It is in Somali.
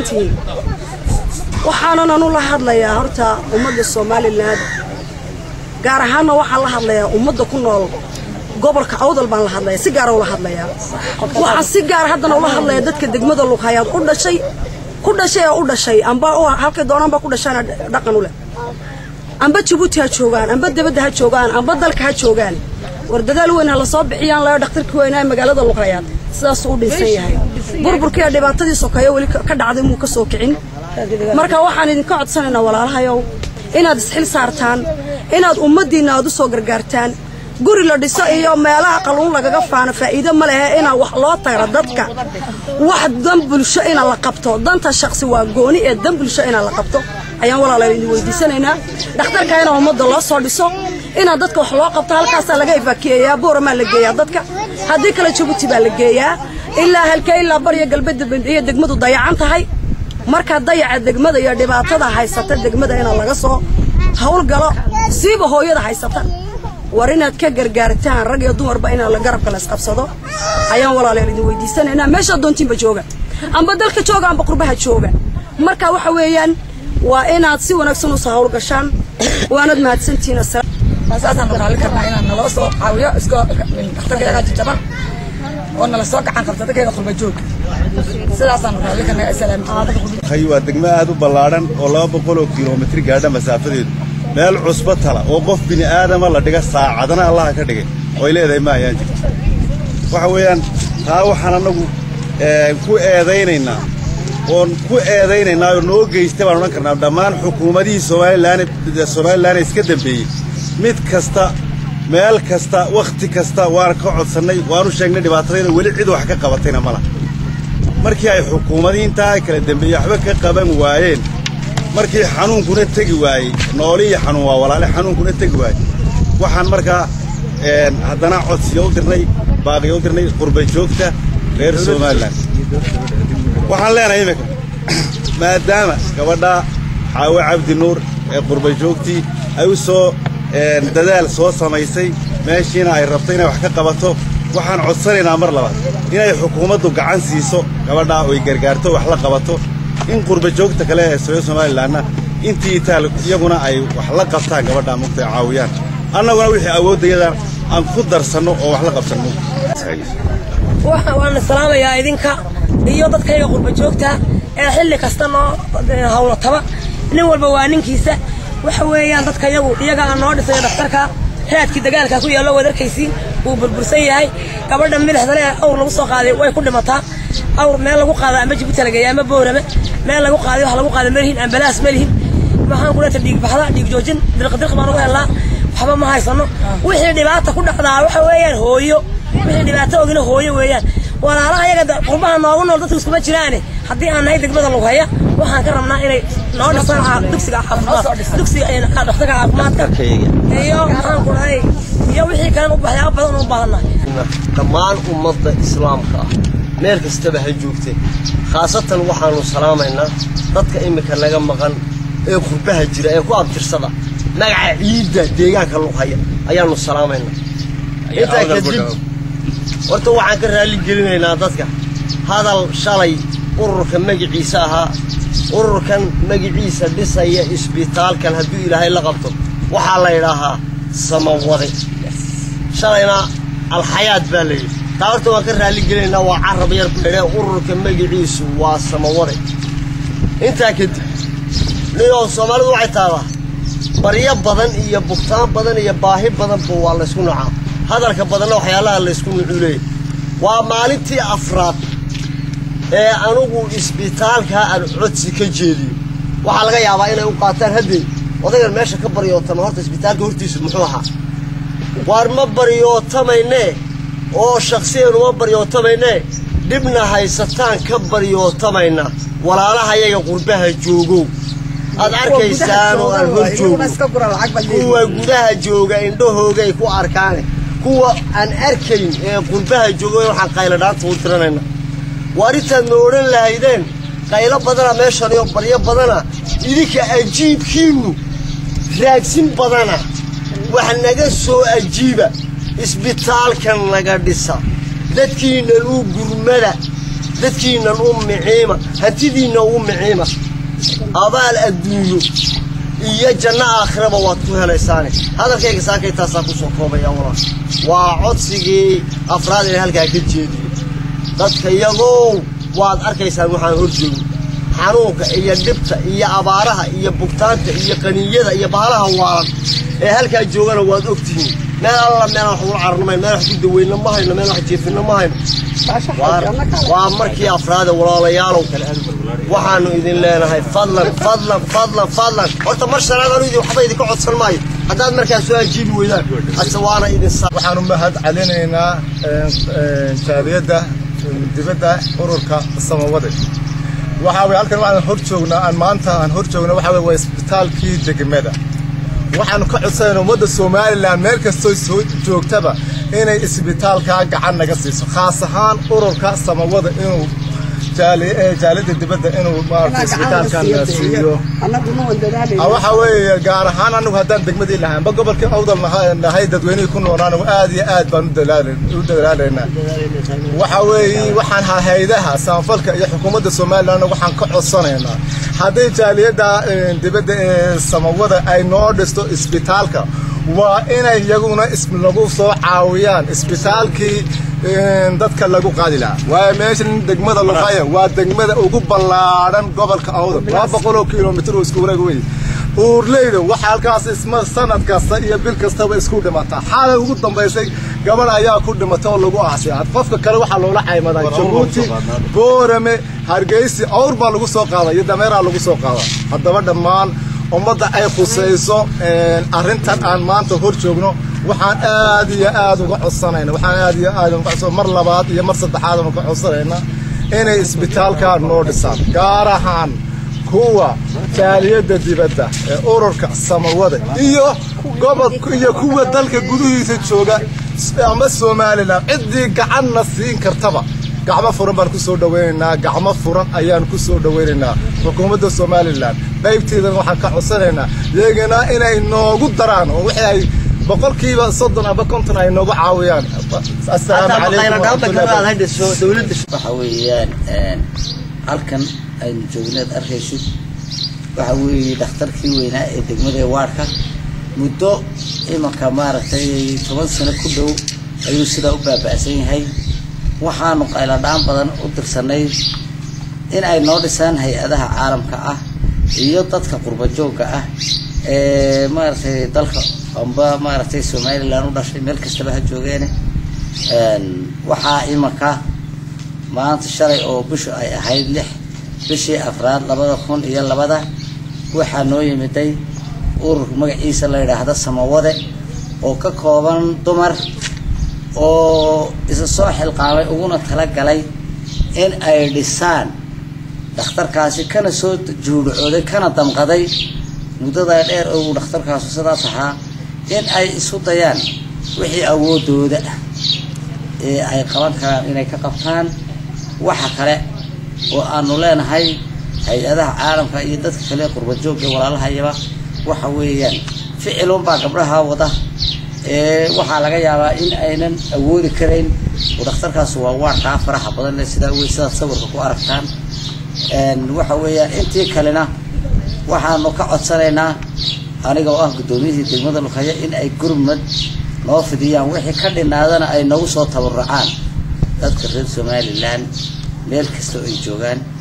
mahadsantihiin waxaanan anu la hadlayaa horta ummadda Soomaaliland gaar ahaan waxaan la hadlayaa ummadda ku nool gobolka Awdal baan la hadlayaa si gaar ah la hadlayaa waxa si gaar haddana ula hadlayaa dadka degmada Luqayaad ku dhashay amba oo halka doonanba ku dhashana dhaqan u leh amba Djibouti ha joogaan amba dibadda ha joogaan amba dalka ha joogaan war dadaal weyn la soo bixiyaan la dhakhtarka weynaa magaalada Luqayaad sidaas uu dhinsan yahay burburkii dhibaatadii sokayo wali ka dhacday muu ka soo kicin marka waxaan idin ka codsanaynaa walaalahayow inaad isxil saartaan inaad ummadiina aad u soo gargaartaan guri la dhiso iyo meelaha qaluun lagaga faano faa'iido ma leh in wax loo tagro dadka wax dan bulsho in la qabto danta shakhsi waa gooni ee dan bulsho in la qabto ayaan walaalahay idin weydiisanaynaa dhakhtarka in ummadda loo soo dhiso in dadka wax loo qabto halkaas laga ifaakiyeeyaa boorama la geeyaa dadka hadii kala Djibouti baa la geeyaa ilaa halkay la bariyo galbeed iyo degmadu dayacan tahay marka dayaca degmada iyo dhibaatada haysata degmada in laga soo hawl galo siiba hooyada haysata war inaad ka gargaartaan rag iyo dumarba in la garabka la isqabsado ayaan walaalahay idin weydiisanaynaa meesha doontiinba jooga amba dalka jooga amba qurbaha jooga marka waxa weeyaan waa inaad si wanaagsan u soo hawl gashaan waanad mahadsantiina أساساً برالك رأينا نلاصو عاوية إسكو أختك يا جد جبان وأنا لساق عن خبزتك يا خرب جوك أساساً برالك أنا السلام خيوة دقمة هذا بلارن ولا بقولوا كيلومتر قاعدة مسافة مال عصبتها وقف بني آدم الله دقة ساعة عدنا الله كدقة ويلي ذي ما ينجي وحويان هاو حنا نقول كو أذيننا ونكو أذيننا ونوجي استوى كنا دمان حكومة دي سومالي لان إسكدم بي mid kasta meel kasta waqti kasta waan ka codsanay waanu sheegnay dhibaatooyinka wali cid wax ka qabatayna mala markii ay xukuumadinta kala dambeeyay waxba ka qaban waayeen markii xanuunkuna tagi waayay nooliyo xanuun waa walaal xanuunkuna tagi waayay waxaan markaa haddana codsiyo u dirnay baaqiyo u dirnay qurba joogta reer Soomaaliland waxaan leenahay imika maadaama gabadha Xaawo Cabdi Nuur ee qurba joogtii ay u soo dadaal soo samaysay meeshina ay rabtay inay wax ka qabato waxaan codsanaynaa mar labaad inay xukuumaddu gacan siiso gabadha oo ay gargaarto wax la qabato in qurba joogta kale ee Soomaaliland intii taal iyaguna ay wax la qabtaan gabadha mugtay caawiyaan annaguna wixii awoodayada aan ku darsano oo wax la qabsano waxaan salaamayaa idinka iyo dadkayga qurba joogta ee xilli kasta noo hawlo taba nin walba waa ninkiisa waxa weeyaan dadka iyaga aan noo dhisay dhakhtarka raadkii dagaalka ku yaalo wadarkaysiin uu burbursan yahay gabadha milixda leh awr lagu soo qaaday way ku dhimataa awr meel lagu qaaday ama Djibouti laga yaama boorama meel lagu qaaday wax lagu qaaday malihin ambalaas malihin waxaan ku leeyahay dhiig baxda dhiig joojin dirqdirq baan ugu helaa waxba ma haysano wixii dhibaato ku dhacdaa waxa weeyaan hooyo wixii dhibaato ogina hooyo weeyaan walaalaha iyaga qurbaha noogu nool dadku isku ma jiraan haddii aan nahay degmada Luqaya waxaan ka rabnaa inay noo dhisaan dugsiga caafimaad dugsiga ay dhakhtarka caafimaadka iyo waxaan ku leeyahay iyo wixii kale u baxaya badan u baahanahay dhammaan ummadda islaamka meel kastaba ha joogtay khaasatan waxaanu salaamaynaa dadka imika naga maqan ee qurbaha jira ee ku abtirsada magaca ciidda deegaanka Luqaya ayaanu salaamaynaa inta kadib horta waxaan ka raali gelinaynaa dadka hadal shalay ururka magaciisa ahaa ururkan magaciisa dhisaya isbitaalkan haddii Ilaahay la qabto waxa la yiraahaa samawade shalayna alxayaat baa leeyahay taarto waan ka raali gelinaynaa waa carab yar ku dheer ururka magaciisu waa samawade inta kadib leeyo Soomaalidu waxay taaba bariya badan iyo bugtaan badan iyo baahi badan buu waa la isku nacaa hadalka badan waxyaalaha la isku nuuleeyay waa maalintii afraad ee anugu isbitaalka aan codsi ka jeediyo waxa laga yaabaa inay u qaataan hadii odagan meesha ka bariyo tan horta isbitaalka hortiisa muxuu ahaa war ma bariyo tamayne oo shakhsiyan uma bariyo tamayne dibna haysataan ka bariyo tamayna walaalaha iyaga qurbaha joogo aad arkaysaan oo aan hor joogo kuwa gudaha jooga indhahooga ay ku arkaan kuwa aan arkayn ee qurbaha joogo waxaan qaylo dhaanta u tiranayna warinta nooran lahaydeen qaylo badana meeshan iyo bariyo badana idinka ajiibkiinu raagsin badana wax naga soo ajiiba isbitaalkan laga dhisa dadkiina uu gurmada dadkiina ummixiima hantidiina ummixiima abaal adduunyo iyo janno aakhiraba waad ku helaysaane hadalkayga saakay taasaa ku soo koobaya walaal waa codsigii afraad ee halkaa ka jeediyo dadka iyagow waad arkaysaan waxaan horjoogin xanuunka iyo dhibta iyo abaaraha iyo bugtaanta iyo qaniiyada iyo baalaha waalan ee halkaa joogana waad ogtihiin meel alla meel wax ula carnamayn meel wax ku daweyna ma hayno meel wax jeefina ma hayno waa markii afraad walaalayaalow waxaanu idin leenahay fadlan horta mar shanaad anu idin waxba idinka codsan maayo haddaad markaa soo ajiibi weydaan ase waana idin waxaanu mahad celinaynaa jaaliyadda dibadda ururka samawade waxa way halkan waxaan hor joognaa maanta aan hor joogno waxa way isbitaalkii degmada waxaan ka codsanaynaa ummadda Soomaaliland meel kasta soo joogtaba inay isbitaalka gacan naga siiso khaas ahaan ururka samawada inuu jaaliyadda dibadda inuu maartay isbitaalkan siiyo waxa way gaar ahaan anagu haddaan degmadii lahayn ba gobolka awdal nahay dadweynaha ku noolaan aad iyo aad baan u dadaalaynaa waxa way waxaan hay'adaha samafalka iyo xukuumadda Soomaaliland waxaan ka codsanaynaa haddii jaaliyadda dibadda samawada ay noo dhisto isbitaalka waa inay iyaguna lagu soo caawiyaan isbitaalkii dadka lagu qaadi lahaa waa meeshan degmada Luqaya waa degmada ugu ballaaran gobolka Awdal 200 kiiloomitir oo isku wareeg weey uurleyda waxa halkaas isma sanad kasta iyo bil kastaba isku dhimata xaalad ugu dambeysay gabadh ayaa ku dhimatay oo lagu aasay qofka kale waxa loola caymaday Jabuuti Boorame Hargeysa awr baa lagu soo qaaday iyo dameera lagu soo qaaday haddaba dhammaan ummadda ay khusayso arrintan aan maanta hor joogno waxaan aad iyo aad uga codsanaynaa waxaan aad iyo aad uga codsanaynaa mar labaad iyo mar saddexaad uga codsanaynaa inay isbitaalka noo dhisaan gaar ahaan kuwa jaaliyadda dibadda ee ururka samawada iyo gobolka iyo kuwa dalka gudihiisa jooga ama Soomaaliland cidii gacanna siin kartaba gacmo furan baan ku soo dhaweynaynaa gacmo furan ayaan ku soo dhaweynaynaa xukuumadda Soomaaliland qaybteeda waxaan ka codsanaynaa iyagana inay noogu daraan oo wixii ay boqolkiiba 30 aba 50 ay noogu caawiyaan assalaamu calaykum waxa weeyaan halkan aynu joogneed arkaysid waxa weeye dhakhtarkii weynaa ee degmada Waarka muddo imanka maaragtay 10 sano ku dhow ayuu sida u baaba'san yahay waxaanu qayladaan badan u dirsanay in ay noo dhisaan hay'adaha caalamka ah iyo dadka qurba joogga ah ee maaragtay dalka amba maaragtay Soomaaliland u dhashay meel kasta ha joogeen waxa imanka maanta shalay oo bishu ay ahayd 6 bishii afraad 2002 waxa noo yimiday urur magaciisa la yiraahdo Samawade oo ka kooban dumar oo isa soo xilqaamay uguna tala galay in ay dhisaan dhakhtarkaasi kana soo juucooday kana damqaday muddada dheer oo dhakhtarkaasi sidaas ahaa in ay isu dayaan wixii awoodooda ee ay qaban karaan inay ka qabtaan waxa kale oo aanu leenahay hay'adaha caalamka iyo dadka kale qurba joogga walaalahayaba waxa weeyaan ficilun baa gabdhaha wada waxa laga yaabaa in aynan awoodi karayn dhakhtarkaas waa waarka faraha badan sida weysada sawirka ku aragtaan waxa weeyaan intii kalena waxaanu ka codsanaynaa aniga oo ah gudoomiyihii degmada Luqaya in ay gurmad noo fidiyaan wixii ka dhinaadana ay nagu soo tabarucaan dadka reer Soomaaliland meel kasta oo ay joogaan